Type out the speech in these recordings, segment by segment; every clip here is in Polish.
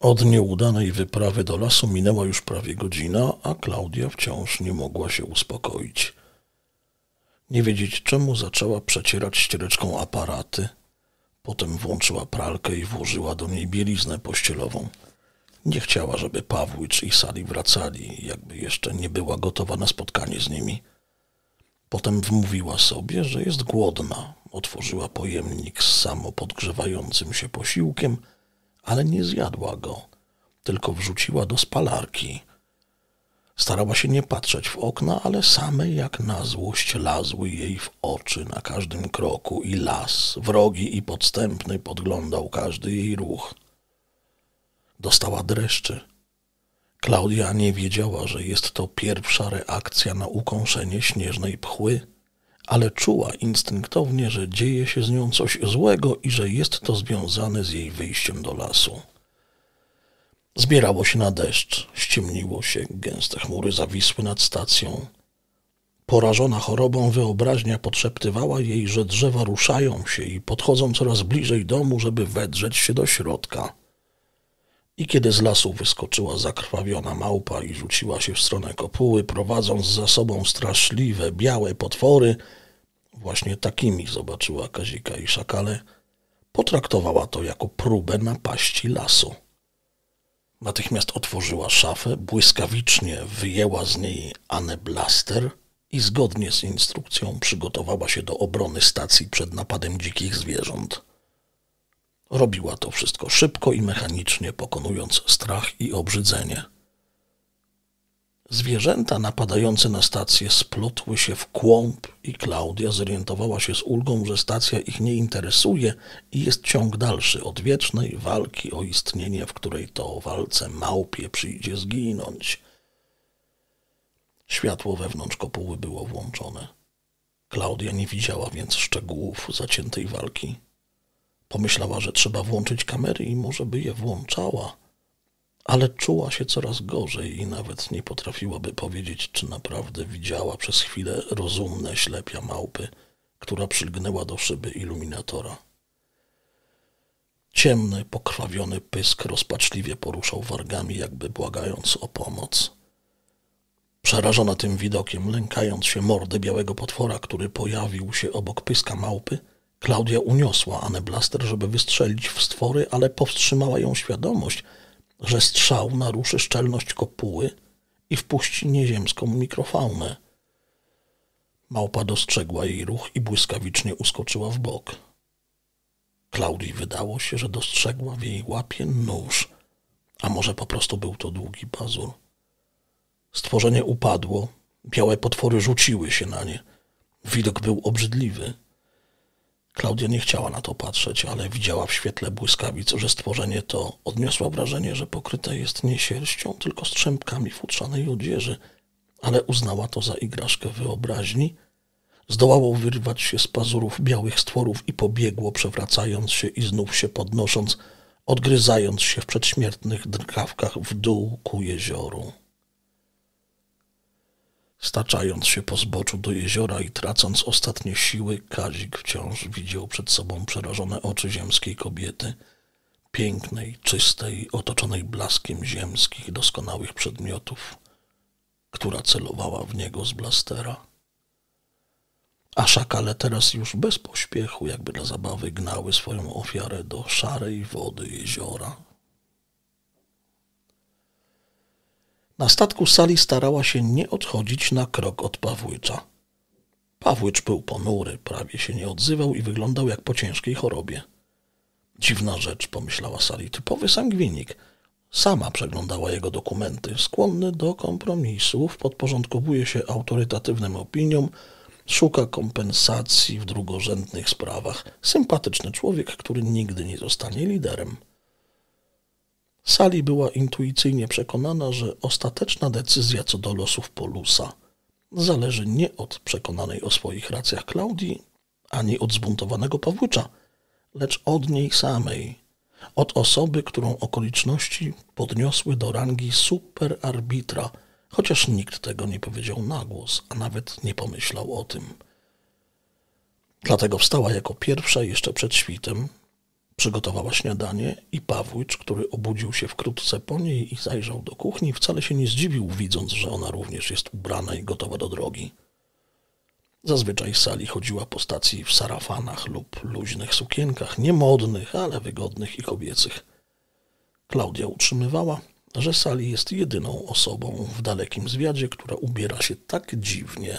Od nieudanej wyprawy do lasu minęła już prawie godzina, a Klaudia wciąż nie mogła się uspokoić. Nie wiedzieć czemu zaczęła przecierać ściereczką aparaty. Potem włączyła pralkę i włożyła do niej bieliznę pościelową. Nie chciała, żeby Pawłycz i Sali wracali, jakby jeszcze nie była gotowa na spotkanie z nimi. Potem wmówiła sobie, że jest głodna. Otworzyła pojemnik z samopodgrzewającym się posiłkiem, ale nie zjadła go, tylko wrzuciła do spalarki. Starała się nie patrzeć w okna, ale same jak na złość lazły jej w oczy na każdym kroku i las, wrogi i podstępny, podglądał każdy jej ruch. Dostała dreszczy. Klaudia nie wiedziała, że jest to pierwsza reakcja na ukąszenie śnieżnej pchły, ale czuła instynktownie, że dzieje się z nią coś złego i że jest to związane z jej wyjściem do lasu. Zbierało się na deszcz, ściemniło się, gęste chmury zawisły nad stacją. Porażona chorobą wyobraźnia podszeptywała jej, że drzewa ruszają się i podchodzą coraz bliżej domu, żeby wedrzeć się do środka. I kiedy z lasu wyskoczyła zakrwawiona małpa i rzuciła się w stronę kopuły, prowadząc za sobą straszliwe, białe potwory, właśnie takimi zobaczyła Kazika i Szakale, potraktowała to jako próbę napaści lasu. Natychmiast otworzyła szafę, błyskawicznie wyjęła z niej aneblaster i zgodnie z instrukcją przygotowała się do obrony stacji przed napadem dzikich zwierząt. Robiła to wszystko szybko i mechanicznie, pokonując strach i obrzydzenie. Zwierzęta napadające na stację splotły się w kłąb i Klaudia zorientowała się z ulgą, że stacja ich nie interesuje i jest ciąg dalszy odwiecznej walki o istnienie, w której to walce małpie przyjdzie zginąć. Światło wewnątrz kopuły było włączone. Klaudia nie widziała więc szczegółów zaciętej walki. Pomyślała, że trzeba włączyć kamery i może by je włączała, ale czuła się coraz gorzej i nawet nie potrafiłaby powiedzieć, czy naprawdę widziała przez chwilę rozumne ślepia małpy, która przylgnęła do szyby iluminatora. Ciemny, pokrwawiony pysk rozpaczliwie poruszał wargami, jakby błagając o pomoc. Przerażona tym widokiem, lękając się mordy białego potwora, który pojawił się obok pyska małpy, Klaudia uniosła aneblaster, żeby wystrzelić w stwory, ale powstrzymała ją świadomość, że strzał naruszy szczelność kopuły i wpuści nieziemską mikrofaunę. Małpa dostrzegła jej ruch i błyskawicznie uskoczyła w bok. Klaudii wydało się, że dostrzegła w jej łapie nóż, a może po prostu był to długi pazur. Stworzenie upadło, białe potwory rzuciły się na nie. Widok był obrzydliwy. Klaudia nie chciała na to patrzeć, ale widziała w świetle błyskawic, że stworzenie to odniosła wrażenie, że pokryte jest nie sierścią, tylko strzępkami futrzanej odzieży, ale uznała to za igraszkę wyobraźni. Zdołało wyrwać się z pazurów białych stworów i pobiegło, przewracając się i znów się podnosząc, odgryzając się w przedśmiertnych drgawkach w dół ku jezioru. Staczając się po zboczu do jeziora i tracąc ostatnie siły, Kazik wciąż widział przed sobą przerażone oczy ziemskiej kobiety, pięknej, czystej, otoczonej blaskiem ziemskich, doskonałych przedmiotów, która celowała w niego z blastera. A szakale teraz już bez pośpiechu, jakby dla zabawy, gnały swoją ofiarę do szarej wody jeziora. Na statku Sali starała się nie odchodzić na krok od Pawłycza. Pawłycz był ponury, prawie się nie odzywał i wyglądał jak po ciężkiej chorobie. Dziwna rzecz, pomyślała Sali, typowy sangwinik. Sama przeglądała jego dokumenty, skłonny do kompromisów, podporządkowuje się autorytatywnym opiniom, szuka kompensacji w drugorzędnych sprawach. Sympatyczny człowiek, który nigdy nie zostanie liderem. Sali była intuicyjnie przekonana, że ostateczna decyzja co do losów Polusa zależy nie od przekonanej o swoich racjach Klaudii, ani od zbuntowanego Pawłycza, lecz od niej samej, od osoby, którą okoliczności podniosły do rangi superarbitra, chociaż nikt tego nie powiedział na głos, a nawet nie pomyślał o tym. Dlatego wstała jako pierwsza jeszcze przed świtem, Przygotowała śniadanie i Pawłycz, który obudził się wkrótce po niej i zajrzał do kuchni, wcale się nie zdziwił, widząc, że ona również jest ubrana i gotowa do drogi. Zazwyczaj Sali chodziła po stacji w sarafanach lub luźnych sukienkach, niemodnych, ale wygodnych i kobiecych. Klaudia utrzymywała, że Sali jest jedyną osobą w dalekim zwiadzie, która ubiera się tak dziwnie.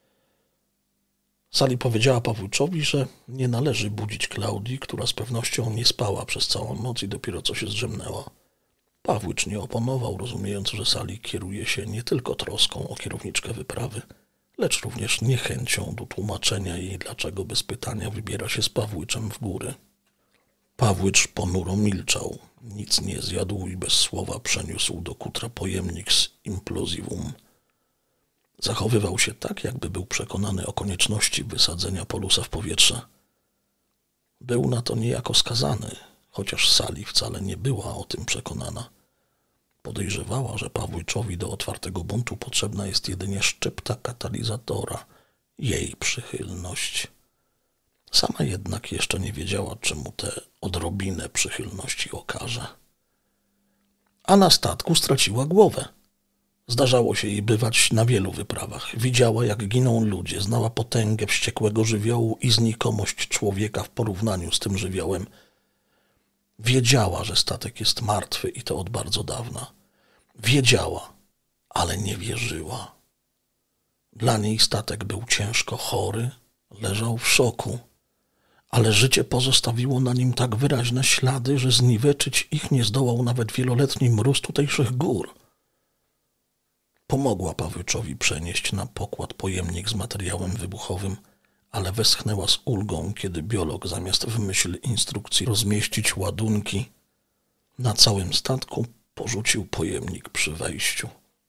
Sali powiedziała Pawłyczowi, że nie należy budzić Klaudii, która z pewnością nie spała przez całą noc i dopiero co się zdrzemnęła. Pawłycz nie oponował, rozumiejąc, że Sali kieruje się nie tylko troską o kierowniczkę wyprawy, lecz również niechęcią do tłumaczenia jej, dlaczego bez pytania wybiera się z Pawłyczem w góry. Pawłycz ponuro milczał, nic nie zjadł i bez słowa przeniósł do kutra pojemnik z implozivum. Zachowywał się tak, jakby był przekonany o konieczności wysadzenia Polusa w powietrze. Był na to niejako skazany, chociaż Sali wcale nie była o tym przekonana. Podejrzewała, że Pawłyczowi do otwartego buntu potrzebna jest jedynie szczypta katalizatora, jej przychylność. Sama jednak jeszcze nie wiedziała, czy mu tę odrobinę przychylności okaże. A na statku straciła głowę. Zdarzało się jej bywać na wielu wyprawach. Widziała, jak giną ludzie, znała potęgę wściekłego żywiołu i znikomość człowieka w porównaniu z tym żywiołem. Wiedziała, że statek jest martwy i to od bardzo dawna. Wiedziała, ale nie wierzyła. Dla niej statek był ciężko chory, leżał w szoku, ale życie pozostawiło na nim tak wyraźne ślady, że zniweczyć ich nie zdołał nawet wieloletni mróz tutejszych gór. Pomogła Pawłyczowi przenieść na pokład pojemnik z materiałem wybuchowym, ale westchnęła z ulgą, kiedy biolog zamiast w myśl instrukcji rozmieścić ładunki na całym statku, porzucił pojemnik przy wejściu.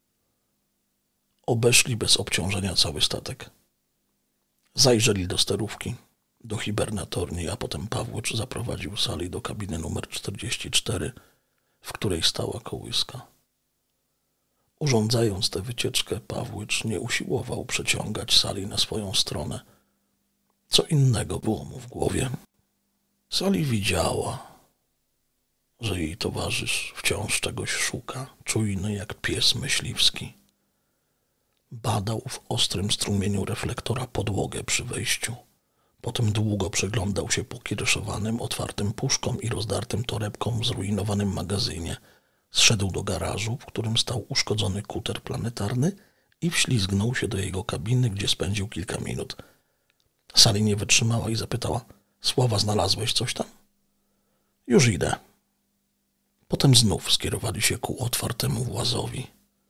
Obeszli bez obciążenia cały statek. Zajrzeli do sterówki, do hibernatorni, a potem Pawłycz zaprowadził Sali do kabiny numer 44, w której stała kołyska. Urządzając tę wycieczkę, Pawłycz nie usiłował przeciągać Sali na swoją stronę. Co innego było mu w głowie. Sali widziała, że jej towarzysz wciąż czegoś szuka, czujny jak pies myśliwski. Badał w ostrym strumieniu reflektora podłogę przy wejściu. Potem długo przyglądał się pokiereszowanym, otwartym puszkom i rozdartym torebkom w zrujnowanym magazynie. Zszedł do garażu, w którym stał uszkodzony kuter planetarny i wślizgnął się do jego kabiny, gdzie spędził kilka minut. Sali nie wytrzymała i zapytała: Sława, znalazłeś coś tam? Już idę. Potem znów skierowali się ku otwartemu włazowi.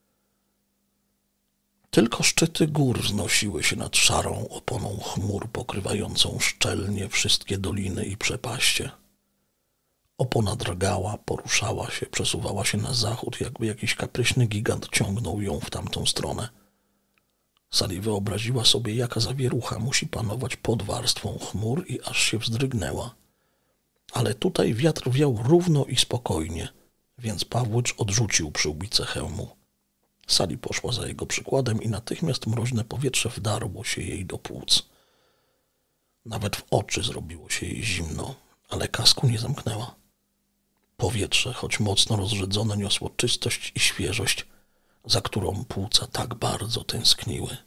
Tylko szczyty gór wznosiły się nad szarą oponą chmur pokrywającą szczelnie wszystkie doliny i przepaście. Opona drgała, poruszała się, przesuwała się na zachód, jakby jakiś kapryśny gigant ciągnął ją w tamtą stronę. Sali wyobraziła sobie, jaka zawierucha musi panować pod warstwą chmur i aż się wzdrygnęła. Ale tutaj wiatr wiał równo i spokojnie, więc Pawłycz odrzucił przyłbicę hełmu. Sali poszła za jego przykładem i natychmiast mroźne powietrze wdarło się jej do płuc. Nawet w oczy zrobiło się jej zimno, ale kasku nie zamknęła. Powietrze, choć mocno rozrzedzone, niosło czystość i świeżość, za którą płuca tak bardzo tęskniły.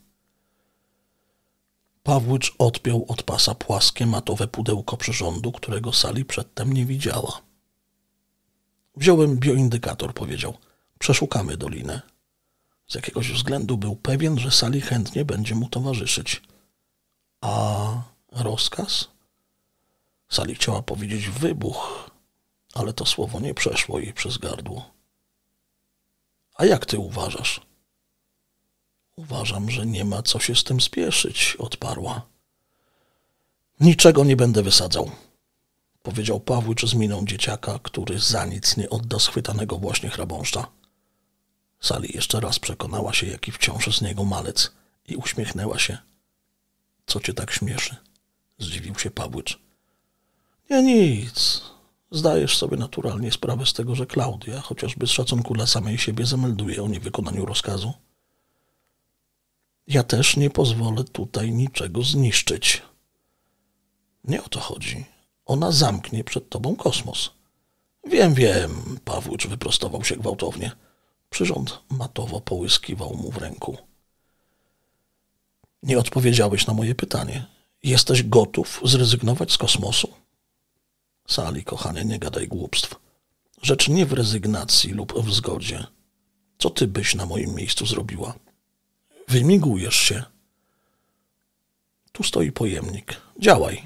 Pawłycz odpiął od pasa płaskie, matowe pudełko przyrządu, którego Sali przedtem nie widziała. Wziąłem bioindykator, powiedział. Przeszukamy dolinę. Z jakiegoś względu był pewien, że Sali chętnie będzie mu towarzyszyć. A rozkaz? Sali chciała powiedzieć wybuch, ale to słowo nie przeszło jej przez gardło. A jak ty uważasz? Uważam, że nie ma co się z tym spieszyć, odparła. Niczego nie będę wysadzał, powiedział Pawłycz z miną dzieciaka, który za nic nie odda schwytanego właśnie chrabąszcza. Sali jeszcze raz przekonała się, jaki wciąż z niego malec i uśmiechnęła się. Co cię tak śmieszy? Zdziwił się Pawłycz. Nie, nic. Zdajesz sobie naturalnie sprawę z tego, że Klaudia, chociażby z szacunku dla samej siebie, zamelduje o niewykonaniu rozkazu. Ja też nie pozwolę tutaj niczego zniszczyć. Nie o to chodzi. Ona zamknie przed tobą kosmos. Wiem, Pawłycz wyprostował się gwałtownie. Przyrząd matowo połyskiwał mu w ręku. Nie odpowiedziałeś na moje pytanie. Jesteś gotów zrezygnować z kosmosu? Sali, kochanie, nie gadaj głupstw. Rzecz nie w rezygnacji lub w zgodzie. Co ty byś na moim miejscu zrobiła? Wymigujesz się. Tu stoi pojemnik. Działaj.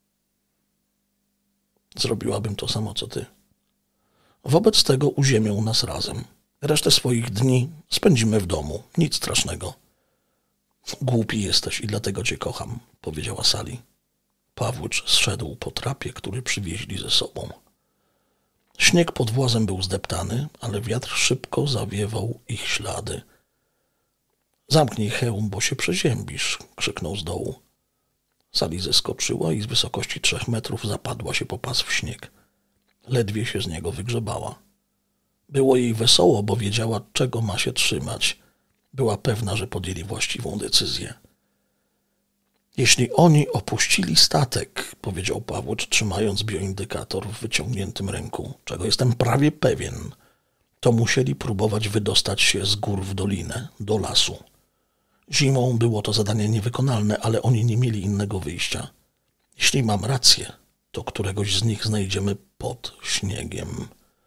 Zrobiłabym to samo, co ty. Wobec tego uziemią nas razem. Resztę swoich dni spędzimy w domu. Nic strasznego. Głupi jesteś i dlatego cię kocham, powiedziała Sali. Pawłycz zszedł po trapie, który przywieźli ze sobą. Śnieg pod włazem był zdeptany, ale wiatr szybko zawiewał ich ślady. Zamknij hełm, bo się przeziębisz, krzyknął z dołu. Sali zeskoczyła i z wysokości 3 metrów zapadła się po pas w śnieg. Ledwie się z niego wygrzebała. Było jej wesoło, bo wiedziała, czego ma się trzymać. Była pewna, że podjęli właściwą decyzję. Jeśli oni opuścili statek, powiedział Pawłycz, trzymając bioindykator w wyciągniętym ręku, czego jestem prawie pewien, to musieli próbować wydostać się z gór w dolinę, do lasu. Zimą było to zadanie niewykonalne, ale oni nie mieli innego wyjścia. Jeśli mam rację, to któregoś z nich znajdziemy pod śniegiem.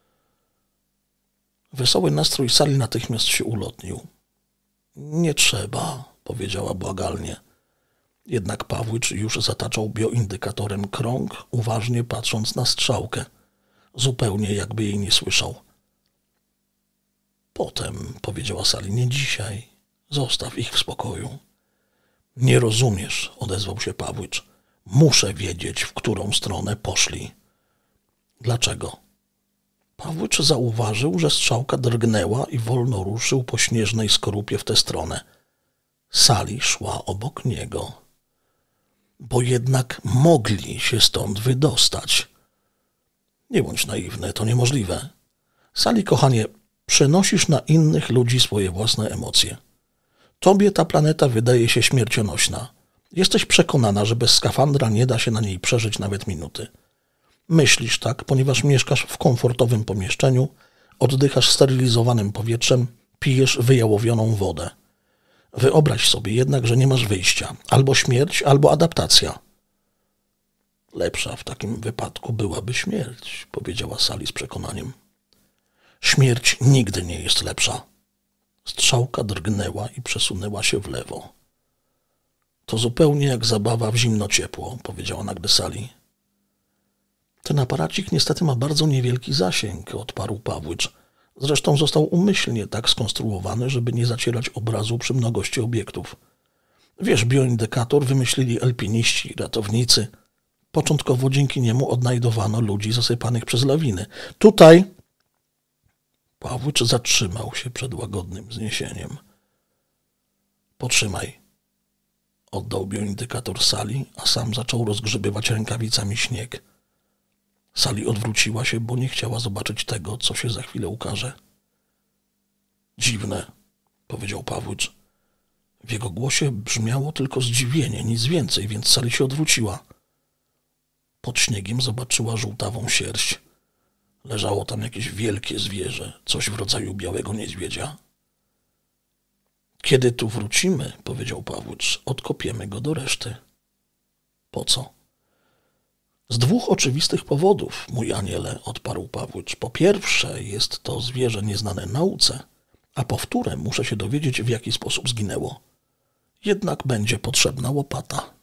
Wesoły nastrój Sali natychmiast się ulotnił. Nie trzeba, powiedziała błagalnie. Jednak Pawłycz już zataczał bioindykatorem krąg, uważnie patrząc na strzałkę, zupełnie jakby jej nie słyszał. Potem, powiedziała Sali, nie dzisiaj. Zostaw ich w spokoju. Nie rozumiesz, odezwał się Pawłycz. Muszę wiedzieć, w którą stronę poszli. Dlaczego? Pawłycz zauważył, że strzałka drgnęła i wolno ruszył po śnieżnej skorupie w tę stronę. Sali szła obok niego. Bo jednak mogli się stąd wydostać. Nie bądź naiwny, to niemożliwe. Sali, kochanie, przenosisz na innych ludzi swoje własne emocje. Tobie ta planeta wydaje się śmiercionośna. Jesteś przekonana, że bez skafandra nie da się na niej przeżyć nawet minuty. Myślisz tak, ponieważ mieszkasz w komfortowym pomieszczeniu, oddychasz sterylizowanym powietrzem, pijesz wyjałowioną wodę. Wyobraź sobie jednak, że nie masz wyjścia. Albo śmierć, albo adaptacja. Lepsza w takim wypadku byłaby śmierć, powiedziała Sali z przekonaniem. Śmierć nigdy nie jest lepsza. Strzałka drgnęła i przesunęła się w lewo. To zupełnie jak zabawa w zimno-ciepło, powiedziała nagle Sali. Ten aparacik niestety ma bardzo niewielki zasięg, odparł Pawłycz. Zresztą został umyślnie tak skonstruowany, żeby nie zacierać obrazu przy mnogości obiektów. Wiesz, bioindykator wymyślili alpiniści, ratownicy. Początkowo dzięki niemu odnajdowano ludzi zasypanych przez lawiny. Tutaj... Pawłycz zatrzymał się przed łagodnym zniesieniem. Potrzymaj. Oddał bioindykator Sali, a sam zaczął rozgrzebywać rękawicami śnieg. Sali odwróciła się, bo nie chciała zobaczyć tego, co się za chwilę ukaże. Dziwne, powiedział Pawłycz. W jego głosie brzmiało tylko zdziwienie, nic więcej, więc Sali się odwróciła. Pod śniegiem zobaczyła żółtawą sierść. Leżało tam jakieś wielkie zwierzę, coś w rodzaju białego niedźwiedzia. Kiedy tu wrócimy, powiedział Pawłycz, odkopiemy go do reszty. Po co? Z 2 oczywistych powodów, mój aniele, odparł Pawłycz. Po pierwsze, jest to zwierzę nieznane nauce, a po wtóre muszę się dowiedzieć, w jaki sposób zginęło. Jednak będzie potrzebna łopata.